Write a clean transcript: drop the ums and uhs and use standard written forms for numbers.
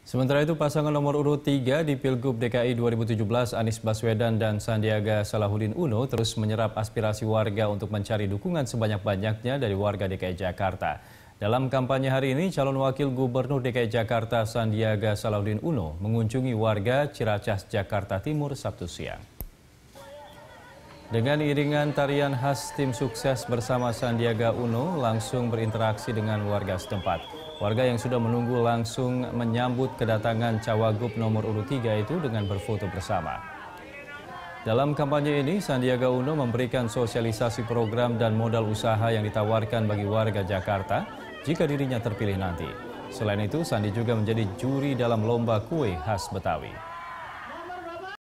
Sementara itu, pasangan nomor urut 3 di Pilgub DKI 2017 Anies Baswedan dan Sandiaga Salahuddin Uno terus menyerap aspirasi warga untuk mencari dukungan sebanyak-banyaknya dari warga DKI Jakarta. Dalam kampanye hari ini, calon wakil gubernur DKI Jakarta Sandiaga Salahuddin Uno mengunjungi warga Ciracas, Jakarta Timur Sabtu siang. Dengan iringan tarian khas tim sukses bersama Sandiaga Uno langsung berinteraksi dengan warga setempat. Warga yang sudah menunggu langsung menyambut kedatangan cawagup nomor urut 3 itu dengan berfoto bersama. Dalam kampanye ini, Sandiaga Uno memberikan sosialisasi program dan modal usaha yang ditawarkan bagi warga Jakarta jika dirinya terpilih nanti. Selain itu, Sandi juga menjadi juri dalam lomba kue khas Betawi.